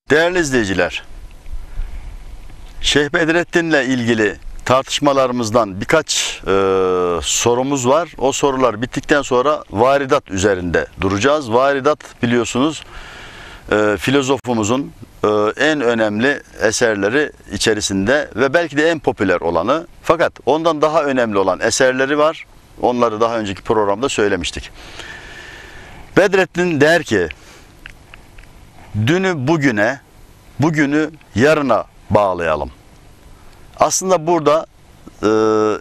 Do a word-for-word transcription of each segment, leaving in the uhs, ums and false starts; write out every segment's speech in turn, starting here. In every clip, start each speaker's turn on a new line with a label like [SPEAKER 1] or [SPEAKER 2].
[SPEAKER 1] Değerli izleyiciler, Şeyh Bedrettin'le ilgili tartışmalarımızdan birkaç e, sorumuz var. O sorular bittikten sonra varidat üzerinde duracağız. Varidat biliyorsunuz e, filozofumuzun e, en önemli eserleri içerisinde ve belki de en popüler olanı. Fakat ondan daha önemli olan eserleri var. Onları daha önceki programda söylemiştik. Bedrettin der ki, dünü bugüne, bugünü yarına bağlayalım. Aslında burada e,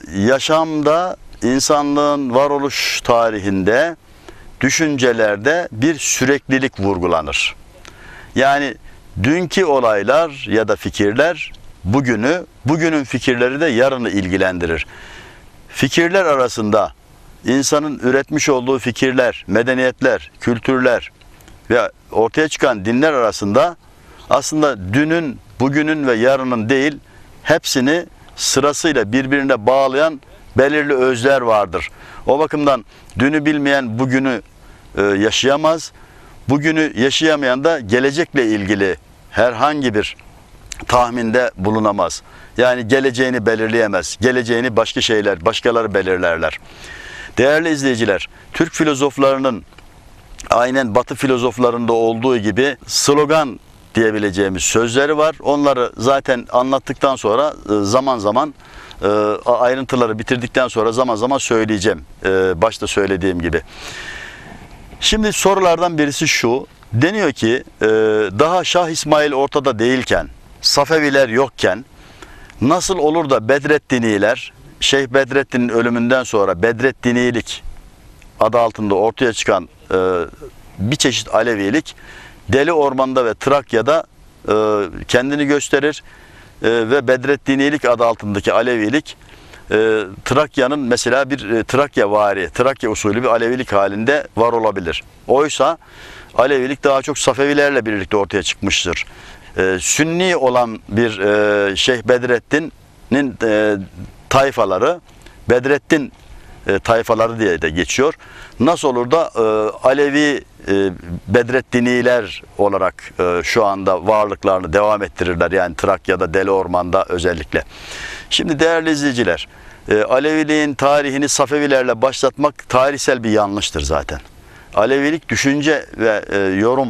[SPEAKER 1] yaşamda, insanlığın varoluş tarihinde, düşüncelerde bir süreklilik vurgulanır. Yani dünkü olaylar ya da fikirler bugünü, bugünün fikirleri de yarını ilgilendirir. Fikirler arasında insanın üretmiş olduğu fikirler, medeniyetler, kültürler ve ortaya çıkan dinler arasında aslında dünün, bugünün ve yarının değil, hepsini sırasıyla birbirine bağlayan belirli özler vardır. O bakımdan dünü bilmeyen bugünü e, yaşayamaz. Bugünü yaşayamayan da gelecekle ilgili herhangi bir tahminde bulunamaz. Yani geleceğini belirleyemez. Geleceğini başka şeyler, başkaları belirlerler. Değerli izleyiciler, Türk filozoflarının aynen Batı filozoflarında olduğu gibi slogan diyebileceğimiz sözleri var. Onları zaten anlattıktan sonra zaman zaman ayrıntıları bitirdikten sonra zaman zaman söyleyeceğim. Başta söylediğim gibi. Şimdi sorulardan birisi şu. Deniyor ki daha Şah İsmail ortada değilken, Safeviler yokken nasıl olur da Bedreddiniler, Şeyh Bedrettin'in ölümünden sonra Bedreddinilik adı altında ortaya çıkan bir çeşit Alevilik Deli Orman'da ve Trakya'da e, kendini gösterir e, ve Bedreddinilik adı altındaki Alevilik e, Trakya'nın mesela bir e, Trakya-vari, Trakya usulü bir Alevilik halinde var olabilir. Oysa Alevilik daha çok Safevilerle birlikte ortaya çıkmıştır. E, Sünni olan bir e, Şeyh Bedrettin'in e, tayfaları, Bedrettin e, tayfaları diye de geçiyor. Nasıl olur da e, Alevi e, Bedreddiniler olarak e, şu anda varlıklarını devam ettirirler. Yani Trakya'da, Deli Orman'da özellikle. Şimdi değerli izleyiciler, e, Aleviliğin tarihini Safevilerle başlatmak tarihsel bir yanlıştır zaten. Alevilik düşünce ve e, yorum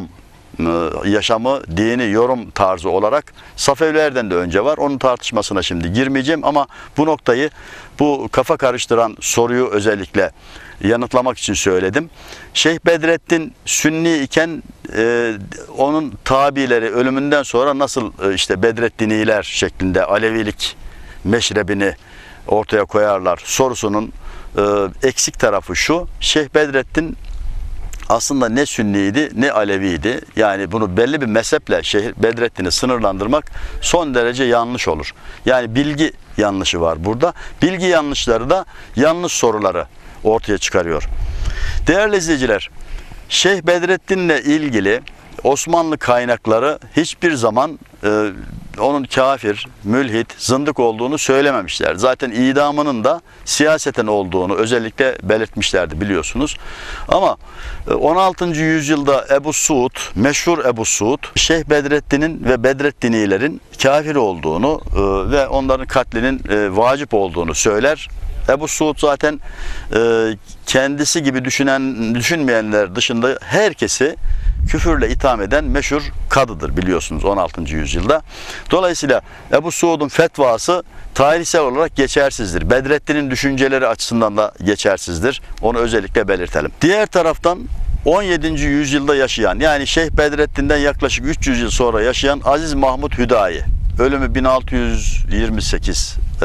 [SPEAKER 1] yaşamı, dini yorum tarzı olarak Safevilerden de önce var. Onun tartışmasına şimdi girmeyeceğim ama bu noktayı, bu kafa karıştıran soruyu özellikle yanıtlamak için söyledim. Şeyh Bedrettin Sünni iken e, onun tabileri ölümünden sonra nasıl e, işte Bedreddiniler şeklinde Alevilik meşrebini ortaya koyarlar sorusunun e, eksik tarafı şu: Şeyh Bedrettin aslında ne Sünniydi ne Aleviydi. Yani bunu belli bir mezheple Şeyh Bedrettin'i sınırlandırmak son derece yanlış olur. Yani bilgi yanlışı var burada. Bilgi yanlışları da yanlış soruları ortaya çıkarıyor. Değerli izleyiciler, Şeyh Bedrettin'le ilgili Osmanlı kaynakları hiçbir zaman e, onun kafir, mülhit, zındık olduğunu söylememişler. Zaten idamının da siyaseten olduğunu özellikle belirtmişlerdi, biliyorsunuz. Ama on altıncı yüzyılda Ebu Suud, meşhur Ebu Suud, Şeyh Bedrettin'in ve Bedreddinilerin kafir olduğunu e, ve onların katlinin e, vacip olduğunu söyler. Ebu Suud zaten e, kendisi gibi düşünen, düşünmeyenler dışında herkesi küfürle itham eden meşhur kadıdır, biliyorsunuz, on altıncı yüzyılda. Dolayısıyla Ebu Suud'un fetvası tarihsel olarak geçersizdir. Bedrettin'in düşünceleri açısından da geçersizdir. Onu özellikle belirtelim. Diğer taraftan on yedinci yüzyılda yaşayan, yani Şeyh Bedrettin'den yaklaşık üç yüz yıl sonra yaşayan Aziz Mahmud Hüdayi, ölümü bin altı yüz yirmi sekiz. E,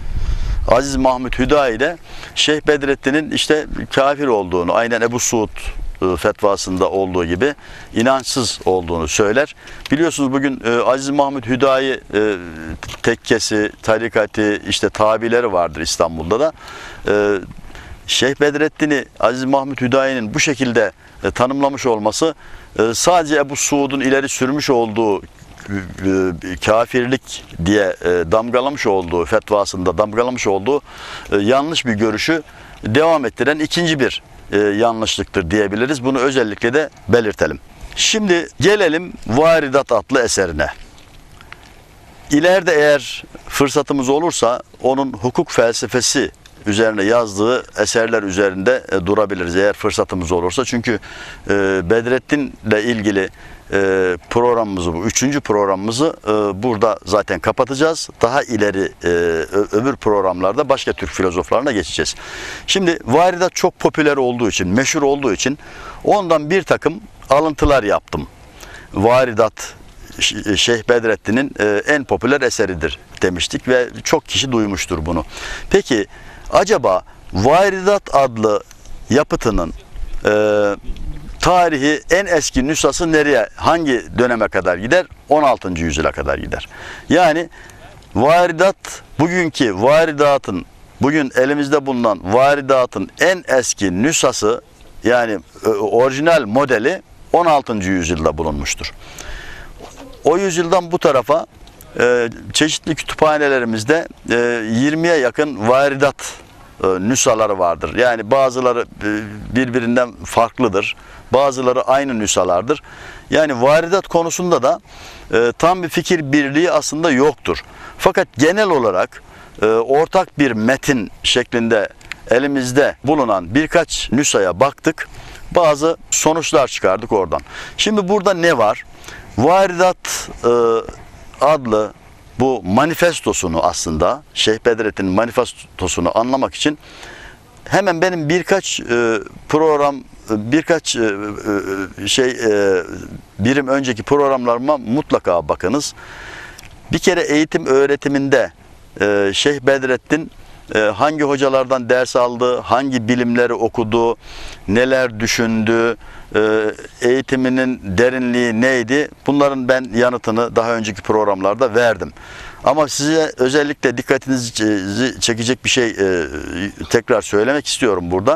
[SPEAKER 1] Aziz Mahmud Hüdayi de Şeyh Bedrettin'in işte kafir olduğunu, aynen Ebu Suud fetvasında olduğu gibi inançsız olduğunu söyler. Biliyorsunuz bugün e, Aziz Mahmud Hüdayi e, tekkesi, tarikati, işte tabileri vardır İstanbul'da da. E, Şeyh Bedrettin'i Aziz Mahmud Hüdayi'nin bu şekilde e, tanımlamış olması e, sadece Ebu Suud'un ileri sürmüş olduğu kafirlik diye damgalamış olduğu, fetvasında damgalamış olduğu yanlış bir görüşü devam ettiren ikinci bir yanlışlıktır diyebiliriz. Bunu özellikle de belirtelim. Şimdi gelelim Varidat adlı eserine. İleride eğer fırsatımız olursa onun hukuk felsefesi üzerine yazdığı eserler üzerinde e, durabiliriz eğer fırsatımız olursa. Çünkü e, Bedrettin'le ilgili e, programımızı, bu üçüncü programımızı e, burada zaten kapatacağız. Daha ileri e, öbür programlarda başka Türk filozoflarına geçeceğiz. Şimdi Varidat çok popüler olduğu için, meşhur olduğu için ondan bir takım alıntılar yaptım. Varidat Şeyh Bedrettin'in en popüler eseridir demiştik ve çok kişi duymuştur bunu. Peki acaba Varidat adlı yapıtının e, tarihi en eski nüshası nereye, hangi döneme kadar gider? on altıncı yüzyıla kadar gider. Yani Varidat, bugünkü Varidat'ın, bugün elimizde bulunan Varidat'ın en eski nüshası, yani orijinal modeli on altıncı yüzyılda bulunmuştur. O yüzyıldan bu tarafa e, çeşitli kütüphanelerimizde e, yirmiye yakın Varidat e, nüshaları vardır. Yani bazıları e, birbirinden farklıdır, bazıları aynı nüshalardır. Yani Varidat konusunda da e, tam bir fikir birliği aslında yoktur. Fakat genel olarak e, ortak bir metin şeklinde elimizde bulunan birkaç nüshaya baktık. Bazı sonuçlar çıkardık oradan. Şimdi burada ne var? Varidat e, adlı bu manifestosunu, aslında Şeyh Bedrettin'in manifestosunu anlamak için hemen benim birkaç e, program, birkaç e, e, şey e, birim önceki programlarıma mutlaka bakınız. Bir kere eğitim öğretiminde e, Şeyh Bedrettin e, hangi hocalardan ders aldı, hangi bilimleri okudu, neler düşündü, eğitiminin derinliği neydi? Bunların ben yanıtını daha önceki programlarda verdim. Ama size özellikle dikkatinizi çekecek bir şey tekrar söylemek istiyorum burada.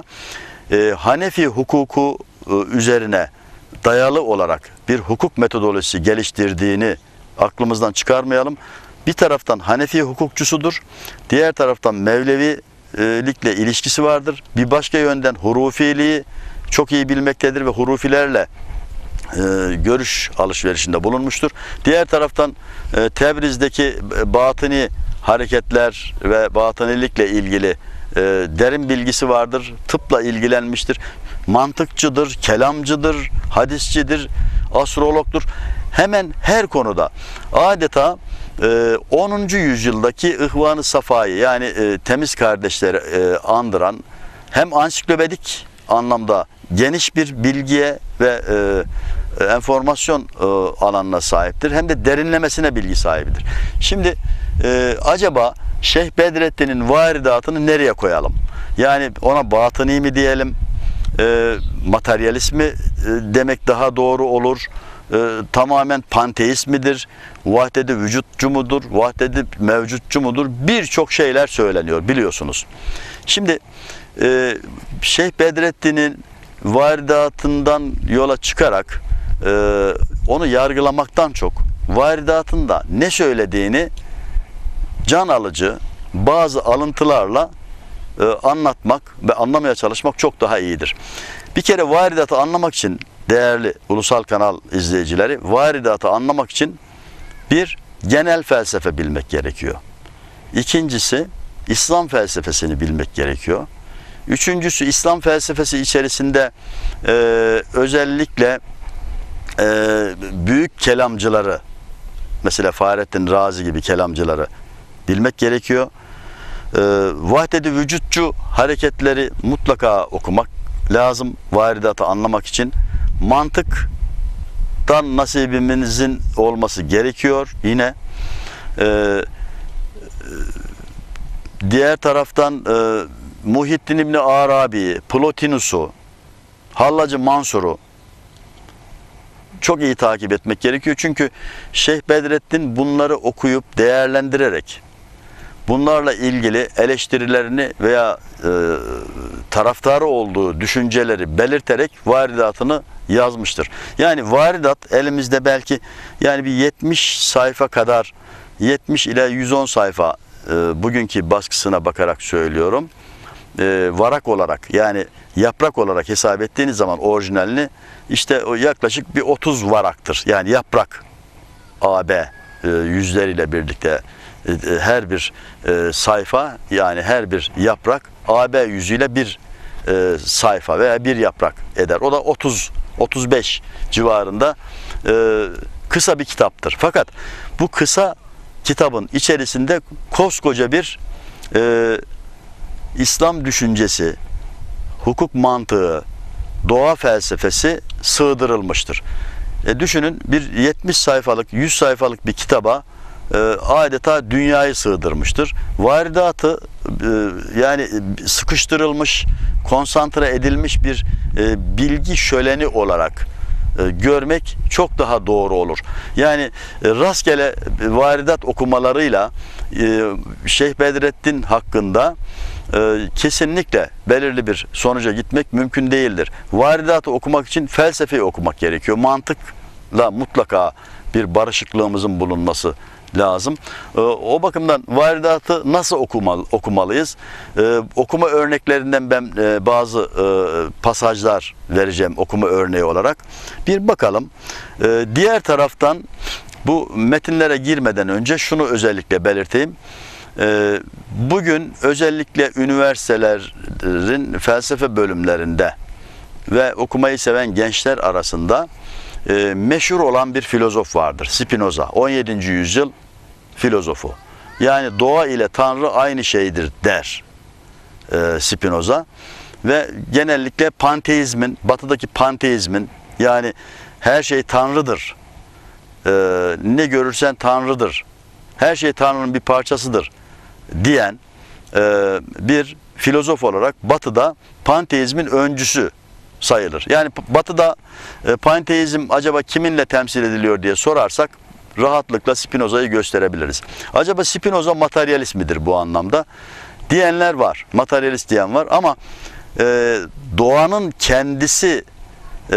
[SPEAKER 1] Hanefi hukuku üzerine dayalı olarak bir hukuk metodolojisi geliştirdiğini aklımızdan çıkarmayalım. Bir taraftan Hanefi hukukçusudur, diğer taraftan Mevlevilikle ilişkisi vardır. Bir başka yönden hurufiliği çok iyi bilmektedir ve hurufilerle e, görüş alışverişinde bulunmuştur. Diğer taraftan e, Tebriz'deki batıni hareketler ve batınilikle ilgili e, derin bilgisi vardır. Tıpla ilgilenmiştir. Mantıkçıdır, kelamcıdır, hadisçidir, astrologdur. Hemen her konuda adeta e, onuncu yüzyıldaki İhvan-ı Safa'yı, yani e, temiz kardeşleri e, andıran, hem ansiklopedik anlamda geniş bir bilgiye ve e, enformasyon e, alanına sahiptir. Hem de derinlemesine bilgi sahibidir. Şimdi e, acaba Şeyh Bedrettin'in varidatını nereye koyalım? Yani ona batıni mi diyelim, e, materyalist mi e, demek daha doğru olur? E, tamamen panteist midir? Vahdet-i vücutçu mudur? Vahdet-i mevcutçu mudur? Birçok şeyler söyleniyor, biliyorsunuz. Şimdi e, Şeyh Bedrettin'in varidatından yola çıkarak e, onu yargılamaktan çok varidatında ne söylediğini can alıcı bazı alıntılarla e, anlatmak ve anlamaya çalışmak çok daha iyidir. Bir kere varidatı anlamak için, değerli ulusal kanal izleyicileri, varidatı anlamak için bir, genel felsefe bilmek gerekiyor. İkincisi, İslam felsefesini bilmek gerekiyor. Üçüncüsü, İslam felsefesi içerisinde e, özellikle e, büyük kelamcıları, mesela Fahrettin Razi gibi kelamcıları bilmek gerekiyor. E, Vahdet-i vücutçu hareketleri mutlaka okumak lazım varidatı anlamak için. Mantıktan nasibimizin olması gerekiyor yine. E, diğer taraftan e, Muhyiddin İbni Arabi'yi, Plotinus'u, Hallacı Mansur'u çok iyi takip etmek gerekiyor. Çünkü Şeyh Bedrettin bunları okuyup değerlendirerek, bunlarla ilgili eleştirilerini veya e, taraftarı olduğu düşünceleri belirterek varidatını yazmıştır. Yani varidat elimizde belki yani bir yetmiş sayfa kadar, yetmiş ila yüz on sayfa, e, bugünkü baskısına bakarak söylüyorum. e, varak olarak, yani yaprak olarak hesap ettiğiniz zaman orijinalini, işte o yaklaşık bir otuz varaktır. Yani yaprak A B e, yüzleriyle birlikte e, her bir e, sayfa, yani her bir yaprak A B yüzüyle bir e, sayfa veya bir yaprak eder. O da otuz otuz beş civarında e, kısa bir kitaptır. Fakat bu kısa kitabın içerisinde koskoca bir e, İslam düşüncesi, hukuk mantığı, doğa felsefesi sığdırılmıştır. E düşünün, bir yetmiş sayfalık, yüz sayfalık bir kitaba e, adeta dünyayı sığdırmıştır. Varidatı e, yani sıkıştırılmış, konsantre edilmiş bir e, bilgi şöleni olarak e, görmek çok daha doğru olur. Yani e, rastgele varidat okumalarıyla e, Şeyh Bedrettin hakkında e, kesinlikle belirli bir sonuca gitmek mümkün değildir. Varidatı okumak için felsefeyi okumak gerekiyor. Mantıkla mutlaka bir barışıklığımızın bulunması lazım. E, o bakımdan varidatı nasıl okumalı, okumalıyız? E, okuma örneklerinden ben e, bazı e, pasajlar vereceğim okuma örneği olarak. Bir bakalım. E, diğer taraftan bu metinlere girmeden önce şunu özellikle belirteyim. E, bugün özellikle üniversitelerin felsefe bölümlerinde ve okumayı seven gençler arasında e, meşhur olan bir filozof vardır. Spinoza. on yedinci yüzyıl filozofu. Yani doğa ile Tanrı aynı şeydir der e, Spinoza. Ve genellikle panteizmin, batıdaki panteizmin, yani her şey Tanrı'dır, e, ne görürsen Tanrı'dır, her şey Tanrı'nın bir parçasıdır diyen e, bir filozof olarak batıda panteizmin öncüsü sayılır. Yani batıda e, panteizm acaba kiminle temsil ediliyor diye sorarsak rahatlıkla Spinoza'yı gösterebiliriz. Acaba Spinoza materyalist midir bu anlamda? Diyenler var. Materyalist diyen var ama e, doğanın kendisi e,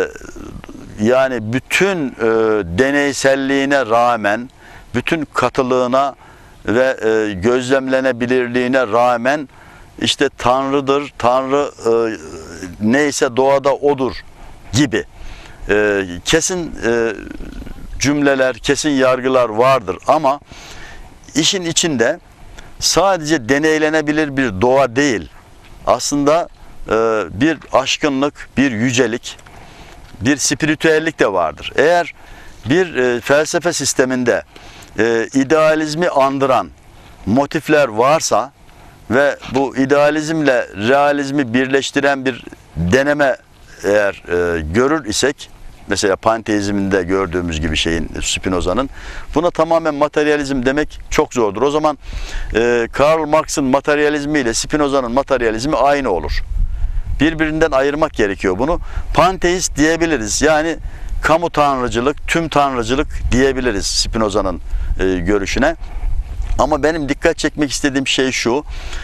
[SPEAKER 1] yani bütün e, deneyselliğine rağmen, bütün katılığına ve e, gözlemlenebilirliğine rağmen işte Tanrı'dır, Tanrı e, neyse doğada odur gibi e, kesin e, cümleler, kesin yargılar vardır ama işin içinde sadece deneylenebilir bir doğa değil, aslında e, bir aşkınlık, bir yücelik, bir spiritüellik de vardır. Eğer bir e, felsefe sisteminde e, idealizmi andıran motifler varsa ve bu idealizmle realizmi birleştiren bir deneme eğer e, görür isek, mesela panteizminde gördüğümüz gibi şeyin, Spinoza'nın, buna tamamen materyalizm demek çok zordur. O zaman e, Karl Marx'ın materyalizmi ile Spinoza'nın materyalizmi aynı olur. Birbirinden ayırmak gerekiyor bunu. Panteist diyebiliriz. Yani kamu tanrıcılık, tüm tanrıcılık diyebiliriz Spinoza'nın e, görüşüne. Ama benim dikkat çekmek istediğim şey şu.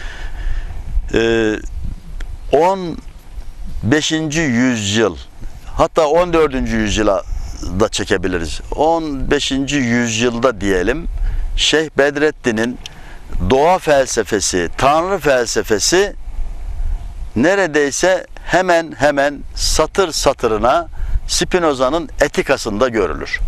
[SPEAKER 1] E, on beşinci yüzyıl, hatta on dördüncü yüzyıla da çekebiliriz. on beşinci yüzyılda diyelim, Şeyh Bedrettin'in doğa felsefesi, tanrı felsefesi neredeyse hemen hemen satır satırına Spinoza'nın Etikası'nda görülür.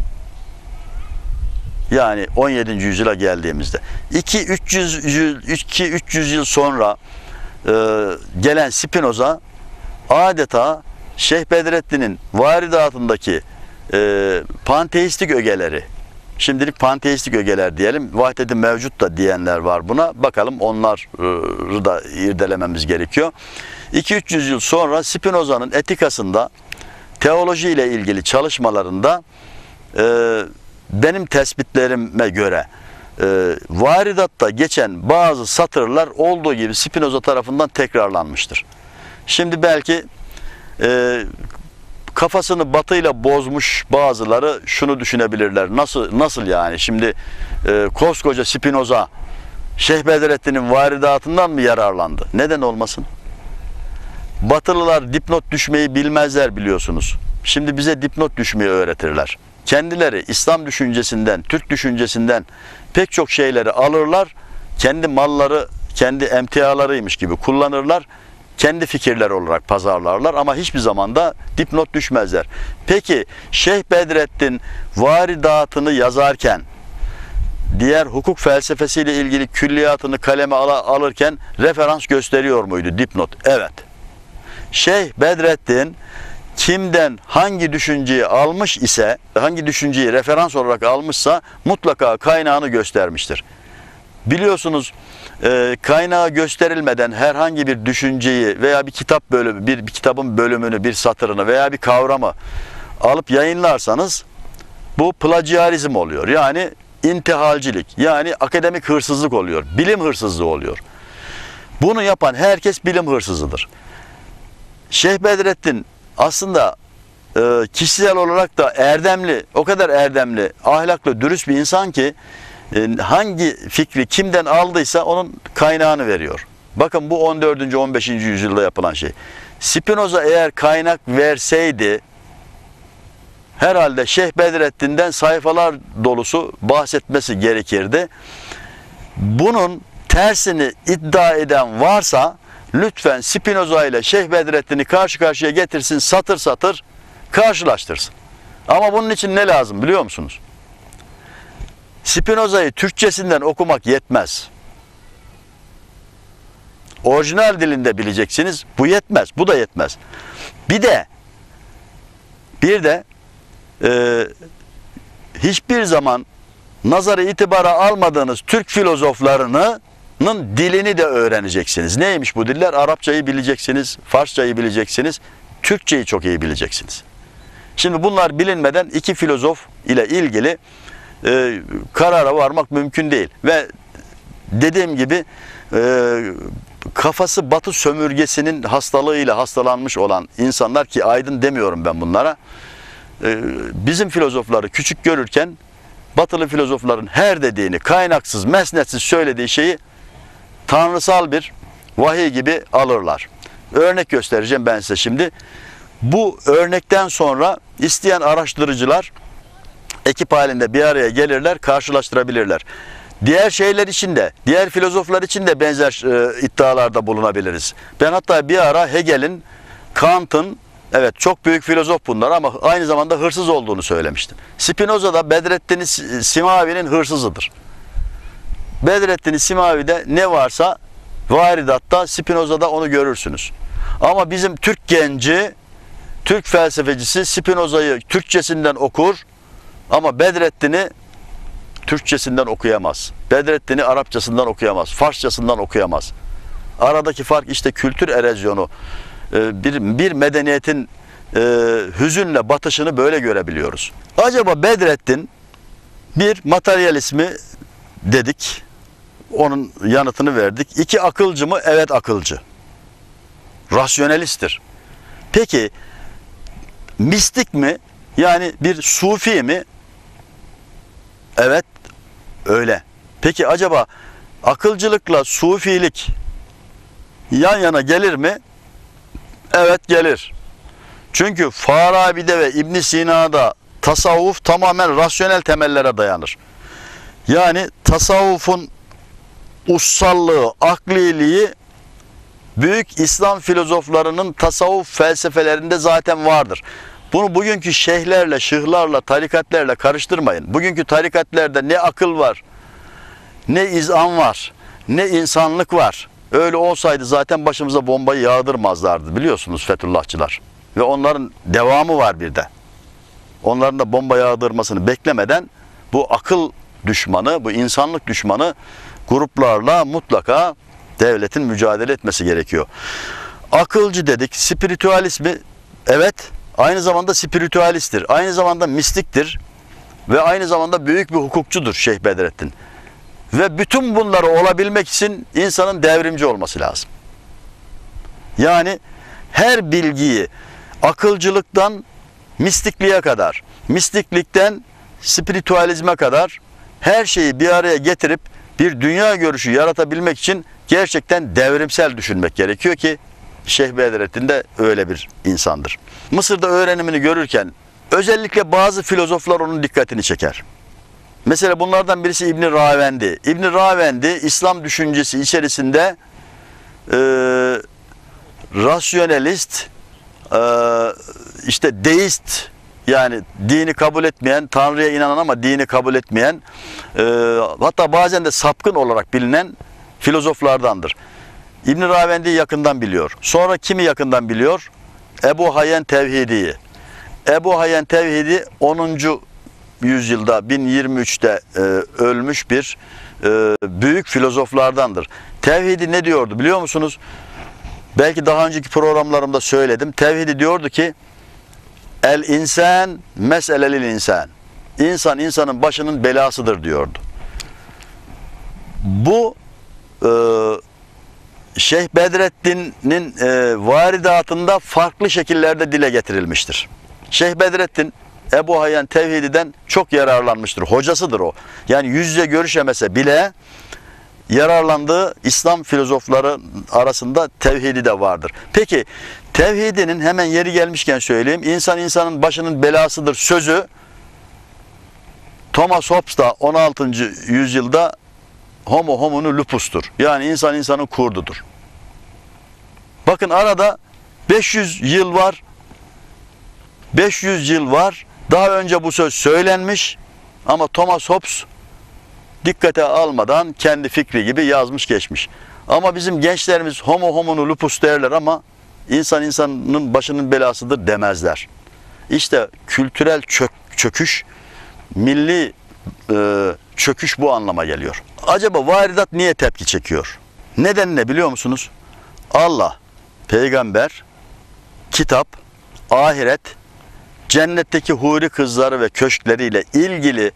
[SPEAKER 1] Yani on yedinci yüzyıla geldiğimizde iki üç yüz yıl sonra e, gelen Spinoza adeta Şeyh Bedrettin'in varidatındaki e, panteistik ögeleri, şimdilik panteistik ögeler diyelim, vahdet-i mevcut da diyenler var buna, bakalım onları da irdelememiz gerekiyor. iki üç yüz yıl sonra Spinoza'nın Etikası'nda, teoloji ile ilgili çalışmalarında e, benim tespitlerime göre e, varidatta geçen bazı satırlar olduğu gibi Spinoza tarafından tekrarlanmıştır. Şimdi belki e, kafasını batıyla bozmuş bazıları şunu düşünebilirler. Nasıl nasıl yani? Şimdi e, koskoca Spinoza Şeyh Bedrettin'in varidatından mı yararlandı? Neden olmasın? Batılılar dipnot düşmeyi bilmezler, biliyorsunuz. Şimdi bize dipnot düşmeyi öğretirler. Kendileri İslam düşüncesinden, Türk düşüncesinden pek çok şeyleri alırlar. Kendi malları, kendi emtialarıymış gibi kullanırlar. Kendi fikirleri olarak pazarlarlar ama hiçbir zaman da dipnot düşmezler. Peki Şeyh Bedrettin varidatını yazarken, diğer hukuk felsefesiyle ilgili külliyatını kaleme al alırken referans gösteriyor muydu, dipnot? Evet. Şeyh Bedrettin kimden hangi düşünceyi almış ise, hangi düşünceyi referans olarak almışsa mutlaka kaynağını göstermiştir. Biliyorsunuz e, kaynağı gösterilmeden herhangi bir düşünceyi veya bir kitap bölümü, bir, bir kitabın bölümünü, bir satırını veya bir kavramı alıp yayınlarsanız bu plagiarizm oluyor. Yani intihalcilik, yani akademik hırsızlık oluyor, bilim hırsızlığı oluyor. Bunu yapan herkes bilim hırsızıdır. Şeyh Bedrettin aslında e, kişisel olarak da erdemli, o kadar erdemli, ahlaklı, dürüst bir insan ki e, hangi fikri kimden aldıysa onun kaynağını veriyor. Bakın bu on dördüncü on beşinci yüzyılda yapılan şey. Spinoza eğer kaynak verseydi herhalde Şeyh Bedrettin'den sayfalar dolusu bahsetmesi gerekirdi. Bunun tersini iddia eden varsa lütfen Spinoza ile Şeyh Bedrettin'i karşı karşıya getirsin, satır satır karşılaştırsın. Ama bunun için ne lazım biliyor musunuz? Spinoza'yı Türkçesinden okumak yetmez. Orijinal dilinde bileceksiniz. Bu yetmez. Bu da yetmez. Bir de bir de e, hiçbir zaman nazarı itibara almadığınız Türk filozoflarının dilini de öğreneceksiniz. Neymiş bu diller? Arapçayı bileceksiniz, Farsçayı bileceksiniz, Türkçeyi çok iyi bileceksiniz. Şimdi bunlar bilinmeden iki filozof ile ilgili e, karara varmak mümkün değil. Ve dediğim gibi e, kafası Batı sömürgesinin hastalığıyla hastalanmış olan insanlar, ki aydın demiyorum ben bunlara, e, bizim filozofları küçük görürken Batılı filozofların her dediğini, kaynaksız, mesnetsiz söylediği şeyi tanrısal bir vahiy gibi alırlar. Örnek göstereceğim ben size şimdi. Bu örnekten sonra isteyen araştırıcılar ekip halinde bir araya gelirler, karşılaştırabilirler. Diğer şeyler için de, diğer filozoflar için de benzer e, iddialarda bulunabiliriz. Ben hatta bir ara Hegel'in, Kant'ın, evet çok büyük filozof bunlar ama aynı zamanda hırsız olduğunu söylemiştim. Spinoza da Bedrettin Simavi'nin hırsızıdır. Bedrettin Simavi'de ne varsa varidatta, Spinoza'da onu görürsünüz. Ama bizim Türk genci, Türk felsefecisi Spinoza'yı Türkçesinden okur ama Bedrettin'i Türkçesinden okuyamaz. Bedrettin'i Arapçasından okuyamaz, Farsçasından okuyamaz. Aradaki fark işte kültür erozyonu. Bir, bir medeniyetin e, hüzünle batışını böyle görebiliyoruz. Acaba Bedrettin bir materyalist mi dedik? Onun yanıtını verdik. İki, akılcı mı? Evet, akılcı. Rasyonelisttir. Peki mistik mi? Yani bir sufi mi? Evet, öyle. Peki acaba akılcılıkla sufilik yan yana gelir mi? Evet, gelir. Çünkü Farabi'de ve İbn Sina'da tasavvuf tamamen rasyonel temellere dayanır. Yani tasavvufun ussallığı, akliliği büyük İslam filozoflarının tasavvuf felsefelerinde zaten vardır. Bunu bugünkü şeyhlerle, şıhlarla, tarikatlerle karıştırmayın. Bugünkü tarikatlerde ne akıl var, ne izan var, ne insanlık var. Öyle olsaydı zaten başımıza bombayı yağdırmazlardı, biliyorsunuz Fethullahçılar. Ve onların devamı var bir de. Onların da bomba yağdırmasını beklemeden bu akıl düşmanı, bu insanlık düşmanı gruplarla mutlaka devletin mücadele etmesi gerekiyor. Akılcı dedik, spiritüalist mi? Evet, aynı zamanda spiritüalisttir, aynı zamanda mistiktir ve aynı zamanda büyük bir hukukçudur Şeyh Bedrettin. Ve bütün bunları olabilmek için insanın devrimci olması lazım. Yani her bilgiyi akılcılıktan mistikliğe kadar, mistiklikten spiritüalizme kadar her şeyi bir araya getirip bir dünya görüşü yaratabilmek için gerçekten devrimsel düşünmek gerekiyor ki Şeyh Bedrettin de öyle bir insandır. Mısır'da öğrenimini görürken özellikle bazı filozoflar onun dikkatini çeker. Mesela bunlardan birisi İbn Ravendi. İbn Ravendi İslam düşüncesi içerisinde e, rasyonelist, e, işte deist, yani dini kabul etmeyen, Tanrı'ya inanan ama dini kabul etmeyen, e, hatta bazen de sapkın olarak bilinen filozoflardandır. İbn Ravendi'yi yakından biliyor. Sonra kimi yakından biliyor? Ebu Hayyan Tevhidi'yi. Ebu Hayyan Tevhidi onuncu yüzyılda bin yirmi üçte e, ölmüş bir e, büyük filozoflardandır. Tevhidi ne diyordu biliyor musunuz? Belki daha önceki programlarımda söyledim. Tevhidi diyordu ki el insan meselelil insan. İnsan insanın başının belasıdır diyordu. Bu e, Şeyh Bedrettin'in e, varidatında farklı şekillerde dile getirilmiştir. Şeyh Bedrettin Ebu Hayyan Tevhidi'den çok yararlanmıştır. Hocasıdır o. Yani yüz yüze görüşemese bile yararlandığı İslam filozofları arasında tevhidi de vardır. Peki tevhidinin hemen yeri gelmişken söyleyeyim. İnsan insanın başının belasıdır sözü Thomas Hobbes da on altıncı yüzyılda homo homini lupus'tur. Yani insan insanın kurdudur. Bakın arada beş yüz yıl var. beş yüz yıl var. Daha önce bu söz söylenmiş ama Thomas Hobbes dikkate almadan kendi fikri gibi yazmış geçmiş. Ama bizim gençlerimiz homo homini lupus derler ama insan insanın başının belasıdır demezler. İşte kültürel çök, çöküş, milli e, çöküş bu anlama geliyor. Acaba varidat niye tepki çekiyor? Neden ne biliyor musunuz? Allah, peygamber, kitap, ahiret, cennetteki huri kızları ve köşkleriyle ilgili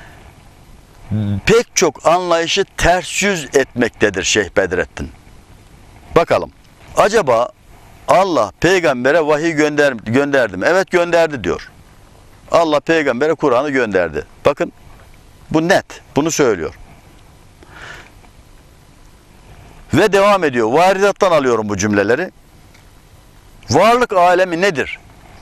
[SPEAKER 1] pek çok anlayışı ters yüz etmektedir Şeyh Bedrettin. Bakalım. Acaba Allah peygambere vahiy gönder, gönderdi mi? Evet gönderdi diyor. Allah peygambere Kur'an'ı gönderdi. Bakın bu net. Bunu söylüyor. Ve devam ediyor. Varidattan alıyorum bu cümleleri. Varlık alemi nedir?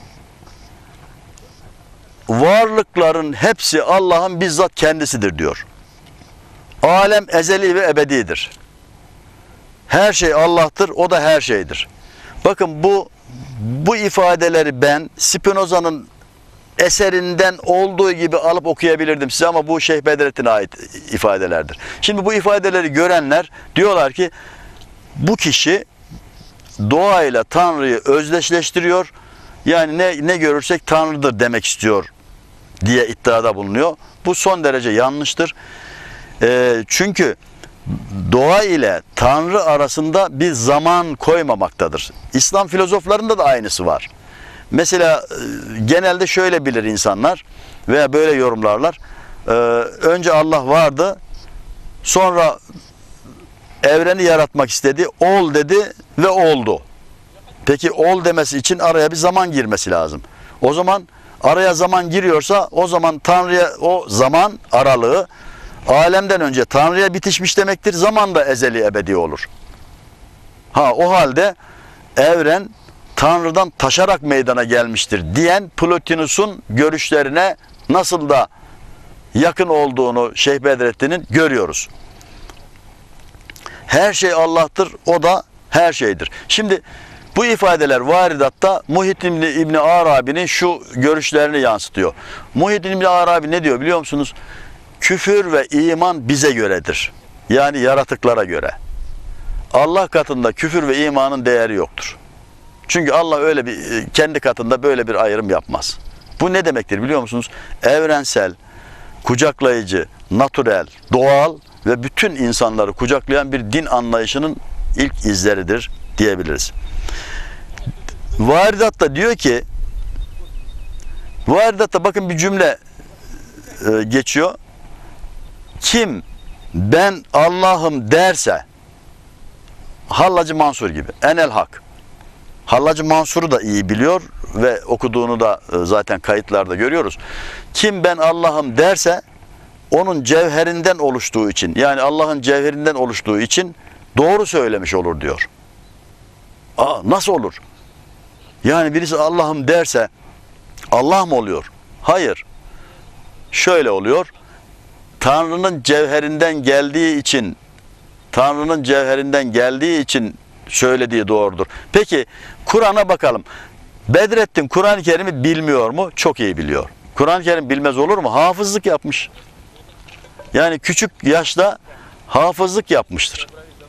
[SPEAKER 1] Varlıkların hepsi Allah'ın bizzat kendisidir diyor. Alem ezeli ve ebedidir. Her şey Allah'tır, o da her şeydir. Bakın bu bu ifadeleri ben Spinoza'nın eserinden olduğu gibi alıp okuyabilirdim size ama bu Şeyh Bedrettin'e ait ifadelerdir. Şimdi bu ifadeleri görenler diyorlar ki bu kişi doğayla Tanrı'yı özdeşleştiriyor. Yani ne, ne görürsek Tanrı'dır demek istiyor diye iddiada bulunuyor. Bu son derece yanlıştır. E, çünkü doğa ile Tanrı arasında bir zaman koymamaktadır. İslam filozoflarında da aynısı var. Mesela genelde şöyle bilir insanlar veya böyle yorumlarlar. E, önce Allah vardı, sonra evreni yaratmak istedi, ol dedi ve oldu. Peki ol demesi için araya bir zaman girmesi lazım. O zaman araya zaman giriyorsa o zaman Tanrı'ya o zaman aralığı alemden önce Tanrı'ya bitişmiş demektir. Zaman da ezeli ebedi olur. Ha o halde evren Tanrı'dan taşarak meydana gelmiştir diyen Plotinus'un görüşlerine nasıl da yakın olduğunu Şeyh Bedrettin'in görüyoruz. Her şey Allah'tır, o da her şeydir. Şimdi bu ifadeler varidatta Muhyiddin İbni Arabi'nin şu görüşlerini yansıtıyor. Muhyiddin İbni Arabi ne diyor biliyor musunuz? Küfür ve iman bize göredir. Yani yaratıklara göre. Allah katında küfür ve imanın değeri yoktur. Çünkü Allah öyle bir kendi katında böyle bir ayrım yapmaz. Bu ne demektir biliyor musunuz? Evrensel, kucaklayıcı, natürel, doğal ve bütün insanları kucaklayan bir din anlayışının ilk izleridir diyebiliriz. Varidatta diyor ki, varidatta bakın bir cümle e, geçiyor. Kim ben Allah'ım derse, Hallacı Mansur gibi, enel hak. Hallacı Mansur'u da iyi biliyor ve okuduğunu da e, zaten kayıtlarda görüyoruz. Kim ben Allah'ım derse, onun cevherinden oluştuğu için, yani Allah'ın cevherinden oluştuğu için doğru söylemiş olur diyor. Aa, nasıl olur? Yani birisi Allah'ım derse Allah mı oluyor? Hayır. Şöyle oluyor. Tanrı'nın cevherinden geldiği için Tanrı'nın cevherinden geldiği için söylediği doğrudur. Peki Kur'an'a bakalım. Bedrettin Kur'an-ı Kerim'i bilmiyor mu? Çok iyi biliyor. Kur'an-ı Kerim bilmez olur mu? Hafızlık yapmış. Yani küçük yaşta hafızlık yapmıştır.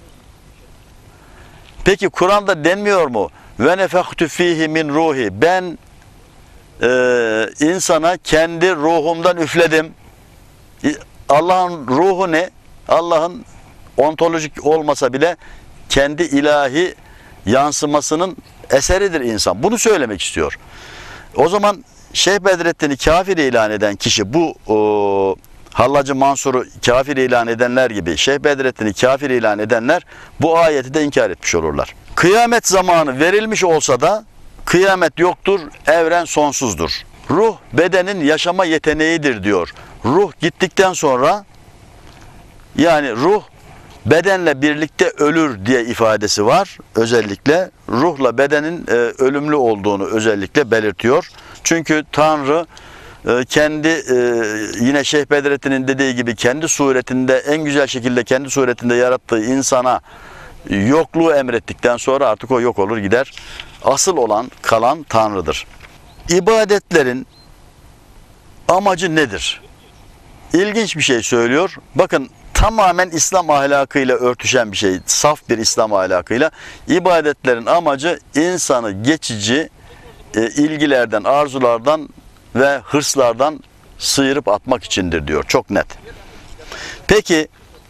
[SPEAKER 1] Peki Kur'an'da denmiyor mu? Ve nefektu fihi min ruhi. Ben e, insana kendi ruhumdan üfledim. Allah'ın ruhu ne? Allah'ın ontolojik olmasa bile kendi ilahi yansımasının eseridir insan. Bunu söylemek istiyor. O zaman Şeyh Bedrettin'i kafir ilan eden kişi, bu o, Hallacı Mansur'u kafir ilan edenler gibi Şeyh Bedrettin'i kafir ilan edenler bu ayeti de inkar etmiş olurlar. Kıyamet zamanı verilmiş olsa da kıyamet yoktur, evren sonsuzdur. Ruh bedenin yaşama yeteneğidir diyor. Ruh gittikten sonra, yani ruh bedenle birlikte ölür diye ifadesi var. Özellikle ruhla bedenin e, ölümlü olduğunu özellikle belirtiyor. Çünkü Tanrı e, kendi e, yine Şeyh Bedrettin'in dediği gibi kendi suretinde, en güzel şekilde kendi suretinde yarattığı insana yokluğu emrettikten sonra artık o yok olur gider. Asıl olan, kalan Tanrı'dır. İbadetlerin amacı nedir? İlginç bir şey söylüyor. Bakın, tamamen İslam ahlakıyla örtüşen bir şey. Saf bir İslam ahlakıyla. İbadetlerin amacı insanı geçici e, ilgilerden, arzulardan ve hırslardan sıyırıp atmak içindir diyor. Çok net. Peki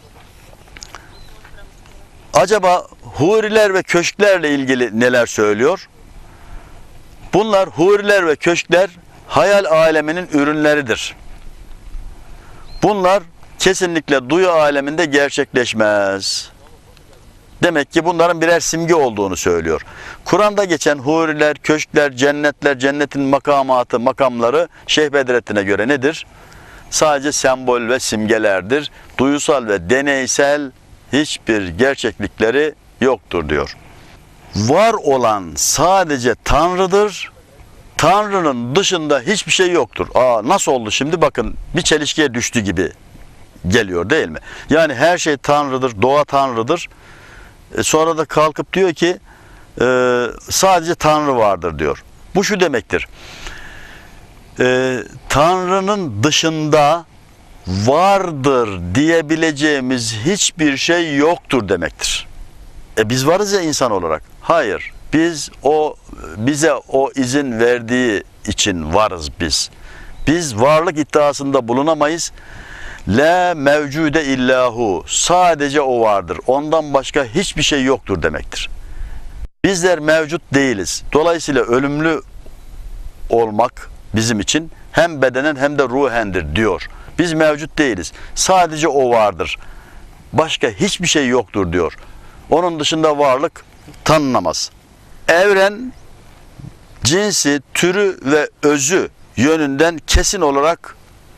[SPEAKER 1] acaba huriler ve köşklerle ilgili neler söylüyor? Bunlar, huriler ve köşkler hayal aleminin ürünleridir. Bunlar kesinlikle duyu aleminde gerçekleşmez. Demek ki bunların birer simge olduğunu söylüyor. Kur'an'da geçen huriler, köşkler, cennetler, cennetin makamatı, makamları Şeyh Bedrettin'e göre nedir? Sadece sembol ve simgelerdir. Duyusal ve deneysel hiçbir gerçeklikleri yoktur diyor. Var olan sadece Tanrı'dır. Tanrı'nın dışında hiçbir şey yoktur. Aa, nasıl oldu şimdi? Bakın, bir çelişkiye düştü gibi geliyor değil mi? Yani her şey Tanrı'dır, doğa Tanrı'dır. E sonra da kalkıp diyor ki e, sadece Tanrı vardır diyor. Bu şu demektir. E, Tanrı'nın dışında vardır diyebileceğimiz hiçbir şey yoktur demektir. E biz varız ya insan olarak. Hayır. Biz o bize o izin verdiği için varız biz. Biz varlık iddiasında bulunamayız. La mevcude illahu. Sadece o vardır. Ondan başka hiçbir şey yoktur demektir. Bizler mevcut değiliz. Dolayısıyla ölümlü olmak bizim için hem bedenen hem de ruhendir diyor. Biz mevcut değiliz. Sadece o vardır. Başka hiçbir şey yoktur diyor. Onun dışında varlık tanınamaz. Evren cinsi, türü ve özü yönünden kesin olarak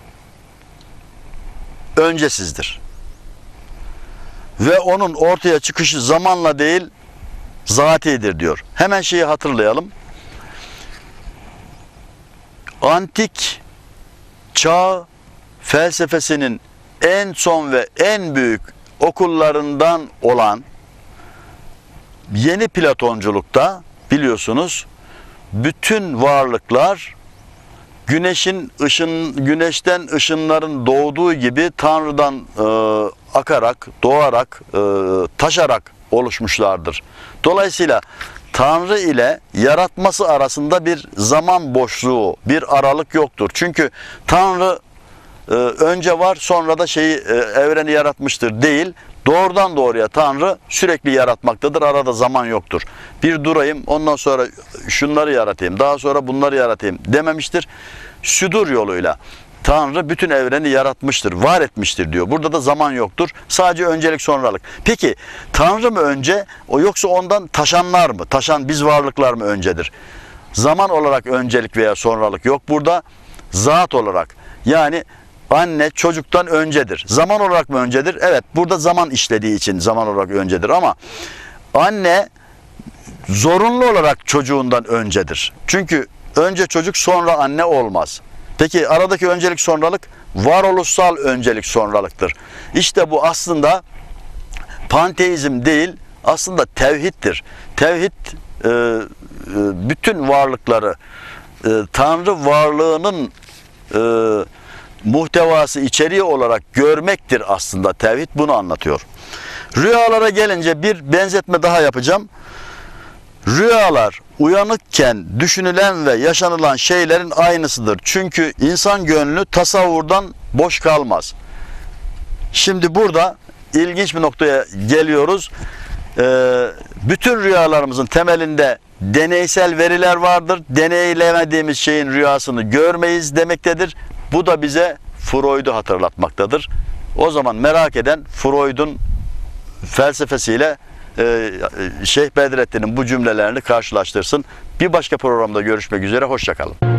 [SPEAKER 1] öncesizdir. Ve onun ortaya çıkışı zamanla değil, zatidir diyor. Hemen şeyi hatırlayalım. Antik çağ felsefesinin en son ve en büyük okullarından olan yeni Platonculukta biliyorsunuz bütün varlıklar güneşin ışın güneşten ışınların doğduğu gibi Tanrı'dan e, akarak, doğarak, e, taşarak oluşmuşlardır. Dolayısıyla Tanrı ile yaratması arasında bir zaman boşluğu, bir aralık yoktur. Çünkü Tanrı e, önce var, sonra da şeyi e, evreni yaratmıştır değil. Doğrudan doğruya Tanrı sürekli yaratmaktadır. Arada zaman yoktur. Bir durayım, ondan sonra şunları yaratayım, daha sonra bunları yaratayım dememiştir. Südur yoluyla Tanrı bütün evreni yaratmıştır, var etmiştir diyor. Burada da zaman yoktur. Sadece öncelik sonralık. Peki Tanrı mı önce, o yoksa ondan taşanlar mı? Taşan biz varlıklar mı öncedir? Zaman olarak öncelik veya sonralık yok burada. Zat olarak, yani anne çocuktan öncedir. Zaman olarak mı öncedir? Evet, burada zaman işlediği için zaman olarak öncedir ama anne zorunlu olarak çocuğundan öncedir. Çünkü önce çocuk sonra anne olmaz. Peki aradaki öncelik sonralık varoluşsal öncelik sonralıktır. İşte bu aslında panteizm değil, aslında tevhiddir. Tevhid e, e, bütün varlıkları e, Tanrı varlığının e, muhtevası, içeriği olarak görmektir aslında. Tevhid bunu anlatıyor. Rüyalara gelince bir benzetme daha yapacağım. Rüyalar uyanıkken düşünülen ve yaşanılan şeylerin aynısıdır. Çünkü insan gönlü tasavvurdan boş kalmaz. Şimdi burada ilginç bir noktaya geliyoruz. Ee, bütün rüyalarımızın temelinde deneysel veriler vardır. Deneylemediğimiz şeyin rüyasını görmeyiz demektedir. Bu da bize Freud'u hatırlatmaktadır. O zaman merak eden Freud'un felsefesiyle e, Şeyh Bedrettin'in bu cümlelerini karşılaştırsın. Bir başka programda görüşmek üzere. Hoşça kalın.